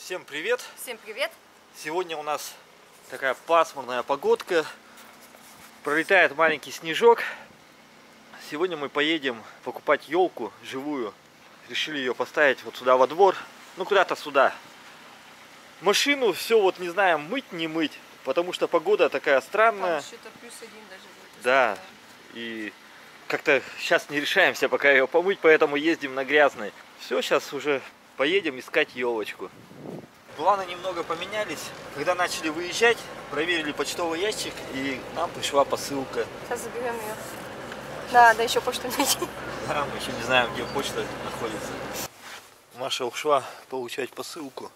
Всем привет! Всем привет! Сегодня у нас такая пасмурная погодка. Пролетает маленький снежок. Сегодня мы поедем покупать елку живую. Решили ее поставить вот сюда во двор. Ну куда-то сюда. Машину все вот не знаем, мыть не мыть. Потому что погода такая странная. Там что-то +1 даже будет. Да. И как-то сейчас не решаемся пока ее помыть, поэтому ездим на грязной. Все, сейчас уже поедем искать елочку. Планы немного поменялись. Когда начали выезжать, проверили почтовый ящик, и нам пришла посылка. Сейчас заберем ее. Да, да еще почту найти. Да, мы еще не знаем, где почта находится. Маша ушла получать посылку.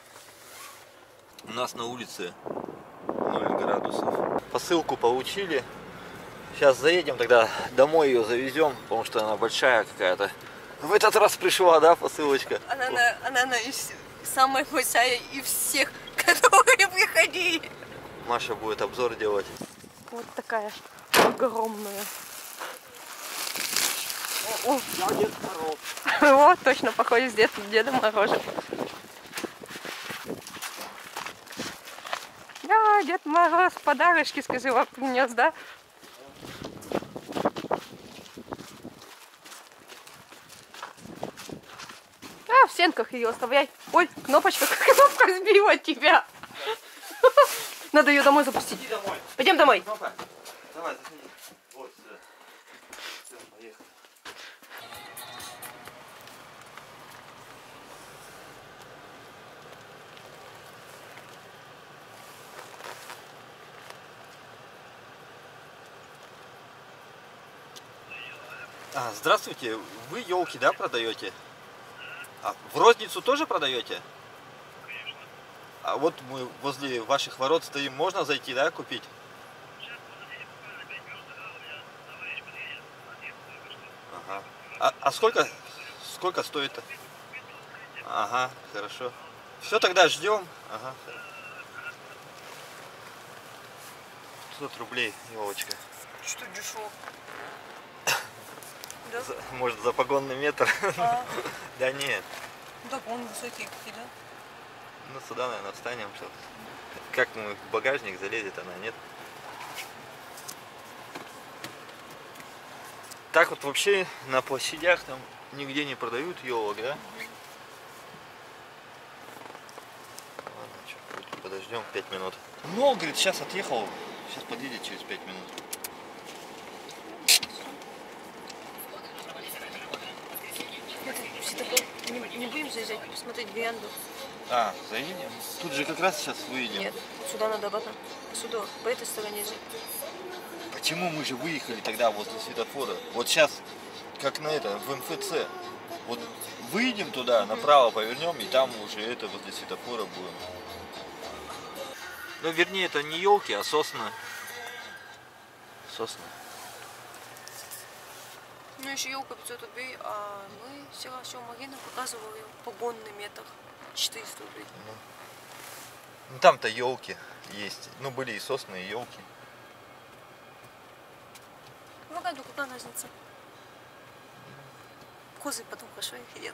У нас на улице 0 градусов. Посылку получили. Сейчас заедем, тогда домой ее завезем, потому что она большая какая-то. В этот раз пришла, да, посылочка? Она самая большая из всех, которые приходили. Маша будет обзор делать. Вот такая огромная. О, я Дед Мороз. Вот, точно похоже с Дедом Морозом. Да, Дед Мороз подарочки, скажи, вам принес, да? А, в стенках ее оставляй. Ой, кнопка сбила тебя. Надо ее домой запустить. Иди домой. Пойдем домой. Давай, заходи. Вот сюда. Все, поехали. Здравствуйте, вы елки, да, продаете? А в розницу тоже продаете? Конечно. А вот мы возле ваших ворот стоим, можно зайти, да, купить? Сейчас подождите буквально 5 минут, я товарищ подъедет, один только что. Ага. А сколько стоит-то? 500. Ага, хорошо. Все, тогда ждем. Ага. 500 рублей, елочка. Что дешево? Да? Может, за погонный метр? А, Да нет. так он высокий, да? Ну, сюда, наверное, встанем. Как мы в багажник залезет, она нет. Так вот вообще на площадях там нигде не продают елок, да? Ладно, что, подождем 5 минут. Ну, говорит, сейчас отъехал. Сейчас подъедет через 5 минут. Не будем заезжать, посмотреть веранду? Заедем? Тут же как раз сейчас выедем. Нет, сюда надо обратно. Сюда, по этой стороне же. Почему мы же выехали тогда возле светофора? Вот сейчас, как на это, в МФЦ. Вот выйдем туда, направо повернем, и там уже это возле светофора будем. Ну, вернее, это не елки, а сосны. Сосны. Ну, еще елка 500 рублей, а мы вчера все Марина показывали погонный метр 400 рублей. Ну, там-то елки есть. Ну, были и сосны, и елки. В году какая разница? Козы потом хорошо их едят.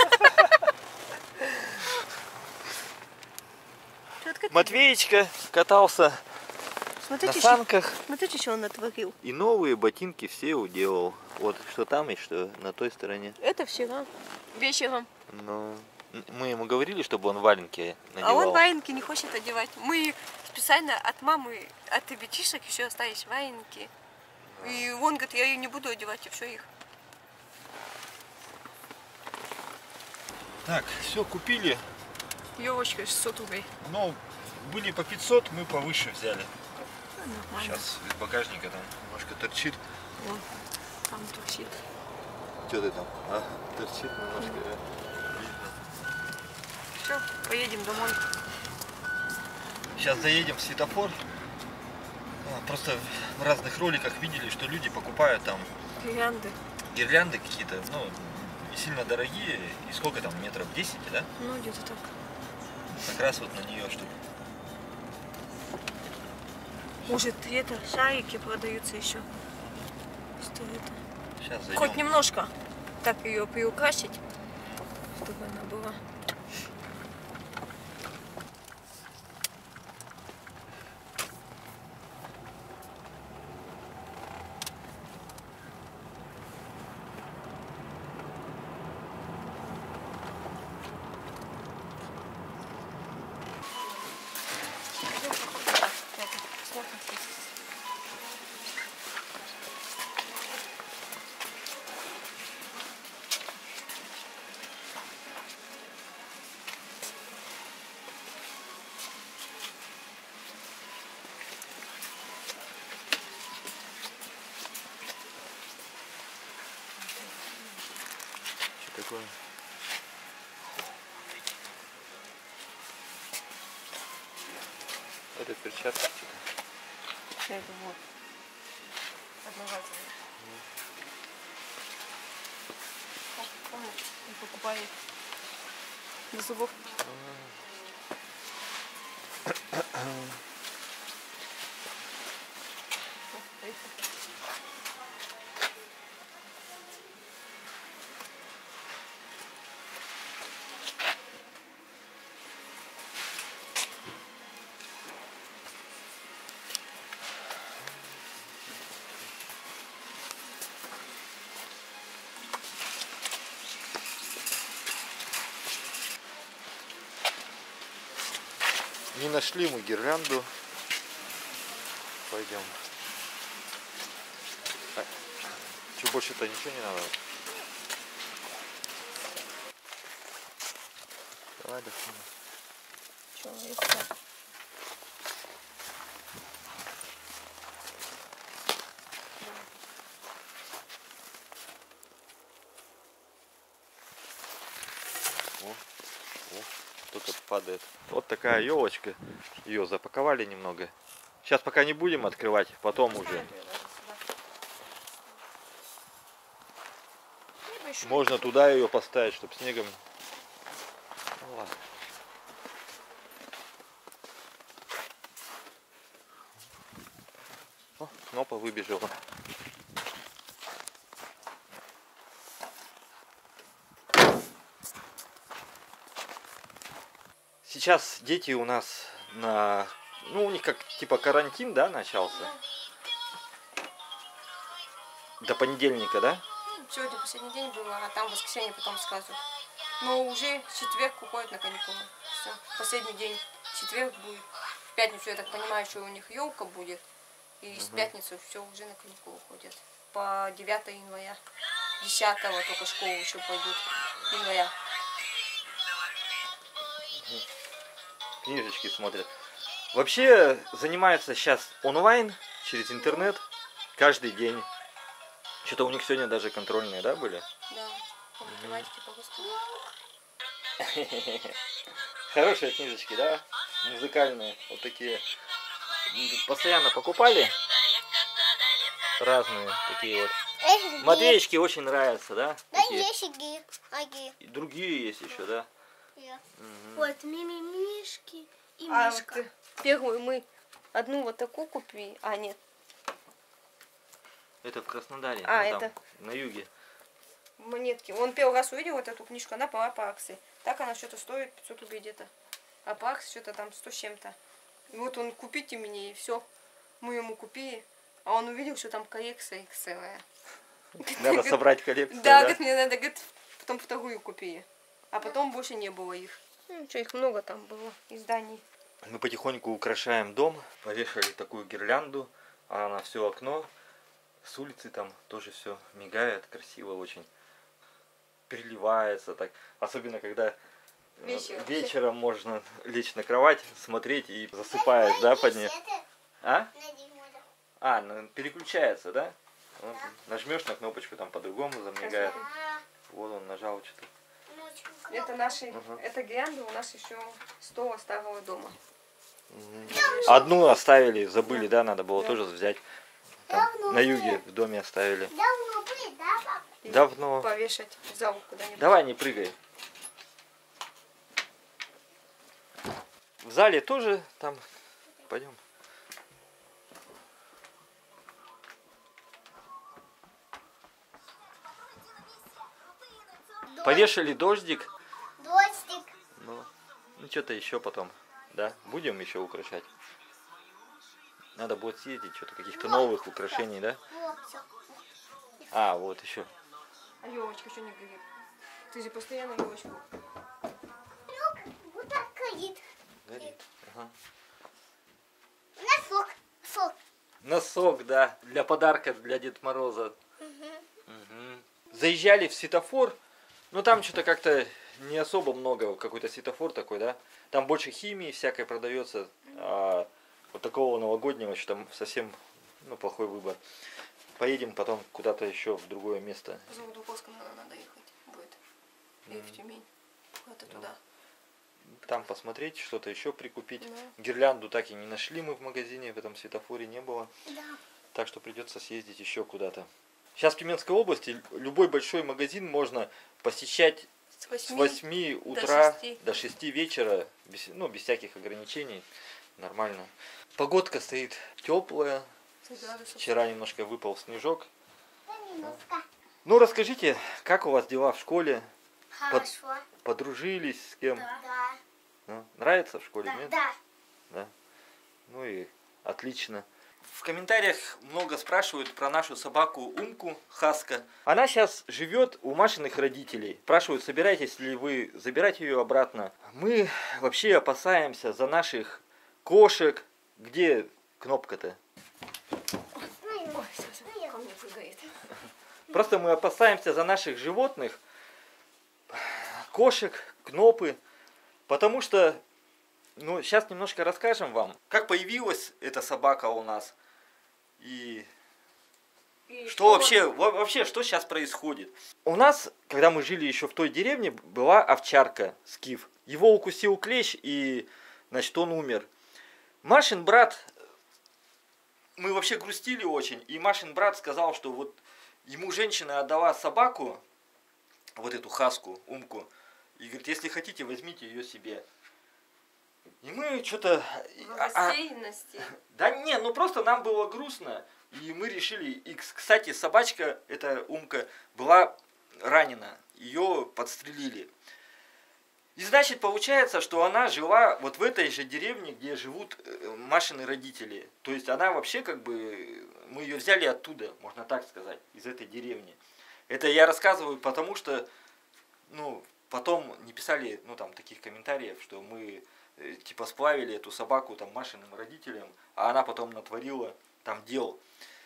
Матвеечка катался на санках. Смотрите, что он натворил. И новые ботинки все уделал. Вот что там и что на той стороне. Это вчера, вечером. Но мы ему говорили, чтобы он валенки надевал. А он валенки не хочет одевать. Мы специально от мамы, от ребятишек еще остались валенки. И он говорит, я ее не буду одевать, и все их. Так, все купили. Елочка 600 рублей. Ну, были по 500, мы повыше взяли. Нормально. Сейчас из багажника там немножко торчит. Вон, там торчит. Что ты там? Торчит немножко, видно. Все, поедем домой. Сейчас заедем в светофор. Просто в разных роликах видели, что люди покупают там гирлянды какие-то, ну, не сильно дорогие. И сколько там, метров 10, да? Ну, где-то так. Как раз вот на нее, чтобы... Может, это шарики продаются еще. Что это? Сейчас зайдем. Хоть немножко так ее приукрасить, чтобы она была. такое. Это перчатки что-то. Это вот. Одноразовые. Помню, покупали для зубов. Не нашли мы гирлянду. Пойдем. Что, больше-то ничего не надо? Давай достанем. Что, это? Кто-то падает. Вот такая елочка. Ее запаковали немного. Сейчас пока не будем открывать, потом уже. Можно туда ее поставить, чтобы снегом. Ну, ладно. О, кнопа выбежала. Сейчас дети у нас на... Ну, у них как типа карантин, да, начался? До понедельника, да? Сегодня последний день был, а там в воскресенье потом сразу. Но уже в четверг уходят на каникулы. Все, последний день. В четверг будет. В пятницу, я так понимаю, что у них елка будет. И с пятницы все уже на каникулы уходят. По 9 января. 10-го только школу еще пойдут. Января. Книжечки смотрят. Вообще занимаются сейчас онлайн, через интернет, каждый день. Что-то у них сегодня даже контрольные, да, были? Да, по математике, по русскому. Хорошие книжечки, да? Музыкальные, вот такие. Постоянно покупали. Разные такие вот. Матвеечке очень нравятся, да? Такие. И другие есть еще, да? Вот мимимишки и А мишка. вот первую мы одну вот такую купили, а нет. Это в Краснодаре, А, ну, там, это- на юге. Монетки. Он первый раз увидел вот эту книжку, она была по акции. Так она что-то стоит 500 рублей где-то. А по акции что-то там 100 с чем-то. И вот он, купите мне, и все. Мы ему купили. А он увидел, что там коллекция XL. Надо собрать коллекцию, Да, да? говорит, мне надо, говорит, потом вторую купили. А потом больше не было их. Ну, что, их много там было, изданий. Мы потихоньку украшаем дом. Повешали такую гирлянду, а на все окно. С улицы там тоже все мигает, красиво очень. Переливается так. Особенно когда вечером можно лечь на кровать, смотреть и засыпаешь, да, под ней. А? А, ну, переключается, да? Вот, нажмешь на кнопочку, там по-другому замигает. Вот он нажал что-то. Это наши, это гирлянда у нас еще с того старого дома. Одну оставили, забыли, да, надо было тоже взять. Там, на юге в доме оставили. Давно были, да, пап? И Давно. повешать в зал куда-нибудь. Давай, не прыгай. В зале тоже там. Пойдем. Повешали дождик. Дождик. Ну что-то еще потом. Да, будем еще украшать. Надо будет съездить, что-то каких-то новых украшений, да? Вот, всё. А, вот еще. А елочка что не горит? Ты же постоянно елочку. Вот так горит. Горит. Ага. Носок. Сок. Носок, да, для подарка для Деда Мороза. Мгм. Заезжали в светофор, но там что-то как-то не особо много, какой-то светофор такой, да? Там больше химии всякой продается, а вот такого новогоднего что-то совсем, ну, плохой выбор. Поедем потом куда-то еще в другое место. По Заводоуковскому надо ехать будет. И в Тюмень. Куда-то туда. Там посмотреть, что-то еще прикупить. Да. Гирлянду так и не нашли мы в магазине, в этом светофоре не было. Да. Так что придется съездить еще куда-то. Сейчас в Тюменской области любой большой магазин можно посещать с 8 утра до 6 вечера, без, ну, без всяких ограничений. Нормально. Погодка стоит теплая. Вчера немножко выпал снежок. Немножко. Ну, расскажите, как у вас дела в школе? Хорошо. Подружились с кем? Да. Ну, нравится в школе, Да. нет? Да. Да. Ну и отлично. В комментариях много спрашивают про нашу собаку Умку Хаска. Она сейчас живет у Машиных родителей. Спрашивают, собираетесь ли вы забирать ее обратно. Мы вообще опасаемся за наших кошек. Где кнопка-то? Ой, ко мне прыгает. Просто мы опасаемся за наших животных, кошек, кнопы, потому что, ну, сейчас немножко расскажем вам, как появилась эта собака у нас и что вообще, что сейчас происходит. У нас, когда мы жили еще в той деревне, была овчарка Скиф. Его укусил клещ и, значит, он умер. Машин брат, мы вообще грустили очень, и Машин брат сказал, что вот ему женщина отдала собаку, вот эту Хаску, Умку, и говорит, если хотите, возьмите ее себе. И мы что-то... Да не, ну просто нам было грустно, и мы решили... И, кстати, собачка, эта Умка, была ранена, ее подстрелили. И значит, получается, что она жила вот в этой же деревне, где живут Машины родители. То есть она вообще как бы... Мы ее взяли оттуда, можно так сказать, из этой деревни. Это я рассказываю потому, что... Ну, потом не писали, ну, там, таких комментариев, что мы, типа, сплавили эту собаку, там, Машиным родителям, а она потом натворила, там, дел.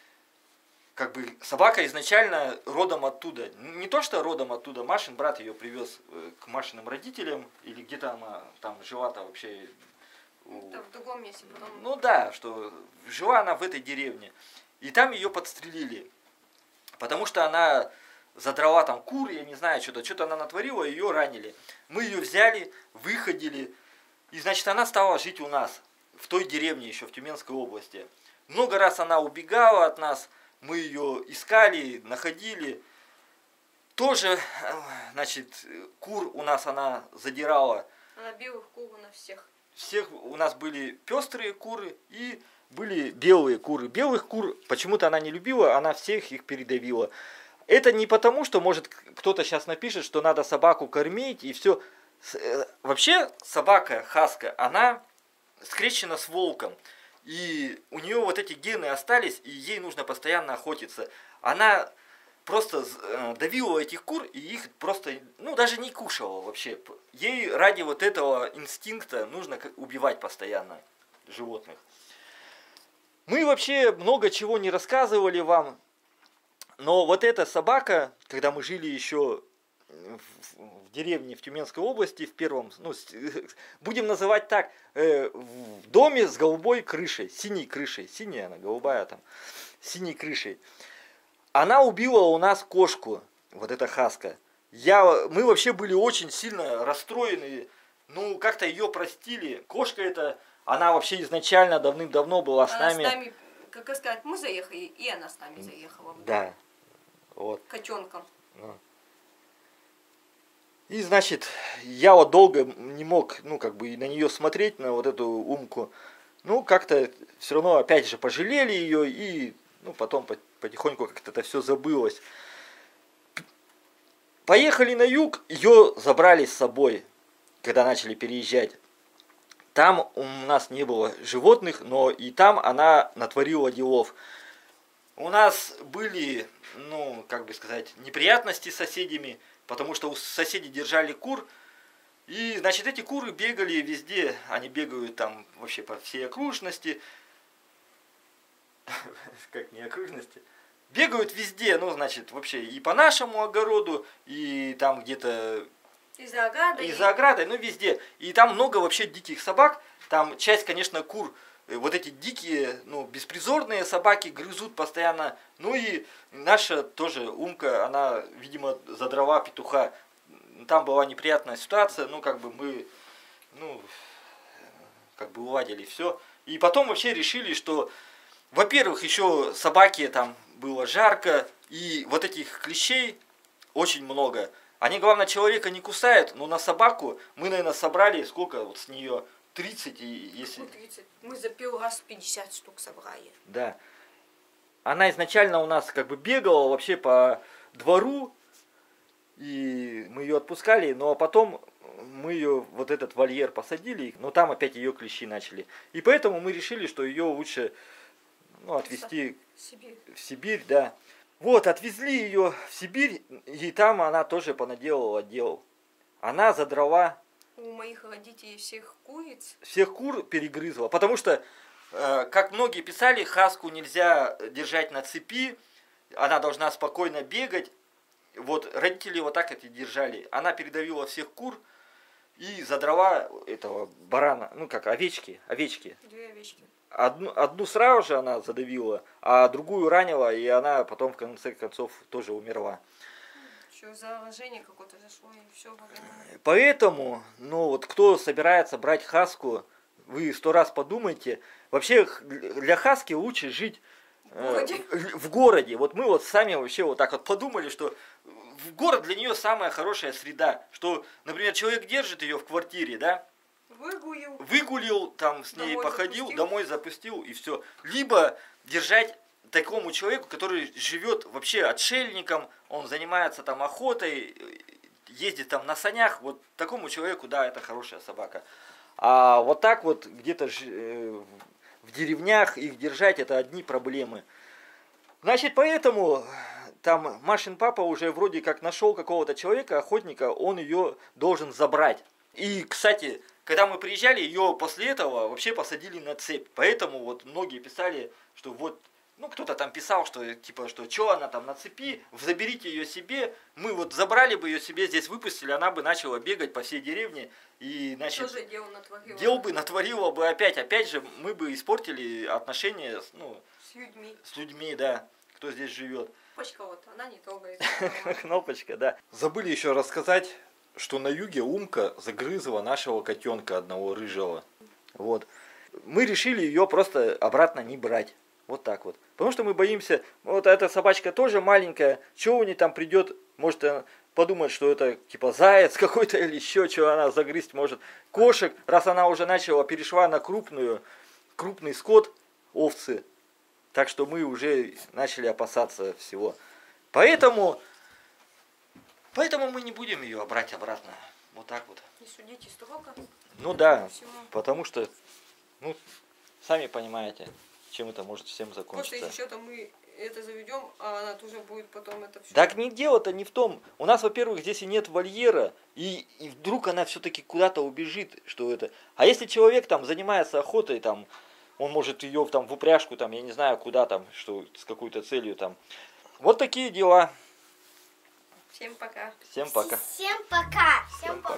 Как бы, собака изначально родом оттуда. Не то, что родом оттуда, Машин брат ее привез к Машиным родителям, или где-то она там жила-то вообще... В другом месте потом. Ну, да, что жила она в этой деревне. И там ее подстрелили, потому что она... задрала там кур, я не знаю, что-то она натворила, ее ранили. Мы ее взяли, выходили, и, значит, она стала жить у нас, в той деревне еще, в Тюменской области. Много раз она убегала от нас, мы ее искали, находили. Тоже, значит, кур у нас она задирала. Она белых кур у нас всех. Всех у нас были пестрые куры и были белые куры. Белых кур почему-то она не любила, она всех их передавила. Это не потому, что, может, кто-то сейчас напишет, что надо собаку кормить и все. Вообще собака Хаска, она скрещена с волком. И у нее вот эти гены остались, и ей нужно постоянно охотиться. Она просто давила этих кур, и их просто, ну, даже не кушала вообще. Ей ради вот этого инстинкта нужно убивать постоянно животных. Мы вообще много чего не рассказывали вам. Но вот эта собака, когда мы жили еще в деревне в Тюменской области, в первом, ну, будем называть так, в доме с голубой крышей, синей крышей, синяя она, голубая там, синей крышей. Она убила у нас кошку, вот эта Хаска. Мы вообще были очень сильно расстроены, ну, как-то ее простили. Кошка эта, она вообще изначально давным-давно была с нами. С нами, как сказать, мы заехали, и она с нами заехала. Да. Вот. Котенком. И, значит, я вот долго не мог, ну, как бы на нее смотреть, на вот эту Умку. Ну, как-то все равно опять же пожалели ее, и, ну, потом потихоньку как-то это все забылось. Поехали на юг, ее забрали с собой, когда начали переезжать. Там у нас не было животных, но и там она натворила делов. У нас были, ну, как бы сказать, неприятности с соседями, потому что у соседей держали кур, и, значит, эти куры бегали везде, они бегают там вообще по всей окружности, как не окружности, бегают везде, ну, значит, вообще и по нашему огороду, и там где-то... И за оградой. И за оградой, ну, везде. И там много вообще диких собак, там часть, конечно, кур... Вот эти дикие, ну, беспризорные собаки грызут постоянно. Ну и наша тоже Умка, она, видимо, задрала петуха. там была неприятная ситуация, ну, как бы мы, ну, как бы уладили все. И потом вообще решили, что, во-первых, еще собаке там было жарко, и вот этих клещей очень много. Они, главное, человека не кусают, но на собаку мы, наверное, собрали, сколько вот с нее, 30, и если... 30. Мы за первый раз 50 штук собрали. Да. Она изначально у нас как бы бегала вообще по двору, и мы ее отпускали, но потом мы ее вот этот вольер посадили, но там опять ее клещи начали. И поэтому мы решили, что ее лучше, ну, отвезти в Сибирь, да. Вот, отвезли ее в Сибирь, и там она тоже понаделала дел. Она задрала... У моих родителей всех куриц. Всех кур перегрызла, потому что, как многие писали, хаску нельзя держать на цепи, она должна спокойно бегать. Вот родители вот так это держали. Она передавила всех кур и задрала этого барана, ну как, овечки. 2 овечки. Одну сразу же она задавила, а другую ранила, и она потом в конце концов тоже умерла. Еще заражение какое-то зашло, и все. Поэтому, ну вот кто собирается брать хаску, вы 100 раз подумайте. Вообще для хаски лучше жить в городе. Вот мы вот сами вообще вот так вот подумали, что в город для нее самая хорошая среда. Что, например, человек держит ее в квартире, да? Выгулил, там с ней походил, домой запустил и все. Либо держать такому человеку, который живет вообще отшельником, он занимается там охотой, ездит там на санях, вот такому человеку, да, это хорошая собака. А вот так вот где-то в деревнях их держать, это одни проблемы. Значит, поэтому там Машин папа уже вроде как нашел какого-то человека, охотника, он ее должен забрать. И, кстати, когда мы приезжали, ее после этого вообще посадили на цепь. Поэтому вот многие писали, что вот, ну кто-то там писал, что типа, что она там на цепи, заберите ее себе. Мы вот забрали бы ее себе, здесь выпустили, она бы начала бегать по всей деревне. И, значит, тоже дел натворила. Дел бы натворила бы опять же, мы бы испортили отношения, ну, с людьми, да, кто здесь живет. Кнопочка вот, она не трогает. Кнопочка, да. Забыли еще рассказать, что на юге Умка загрызла нашего котенка одного рыжего. Вот. Мы решили ее просто обратно не брать. Вот так вот. Потому что мы боимся, вот эта собачка тоже маленькая, что у нее там придет, может она подумать, что это типа заяц какой-то или еще что она загрызть может. Кошек, раз она уже перешла на крупный скот, овцы. Так что мы уже начали опасаться всего. Поэтому мы не будем ее брать обратно. Вот так вот. Не судите строго. Ну да, потому что, ну, сами понимаете, чем это может всем закончиться. Просто еще-то мы это заведем, а она тоже будет потом это все. Так дело-то не в том. У нас, во-первых, здесь и нет вольера, и вдруг она все-таки куда-то убежит, что это. А если человек там занимается охотой, там, он может ее там в упряжку, там, я не знаю, куда там, что с какой-то целью там. Вот такие дела. Всем пока. Всем пока. Всем пока. Всем пока.